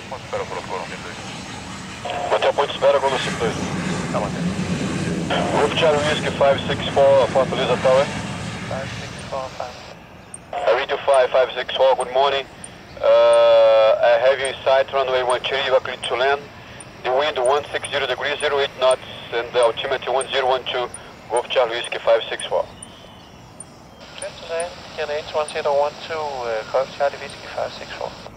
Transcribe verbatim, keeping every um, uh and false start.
Espera por favor, um dois. Hotel Ponte Espera, Golo cinco dois. Tá mantendo. Group Charlie Whiskey five six four, Fortaleza Tower. five six four five. I read you five five six four, good morning. Uh, I have you in sight, runway one three, you are clear to land. The wind one sixty degrees, zero eight knots, and the altimeter one zero one two, Golf Charlie Whiskey five six four. Clear to land, N H one zero one two, uh, Golf Charlie Whiskey five six four.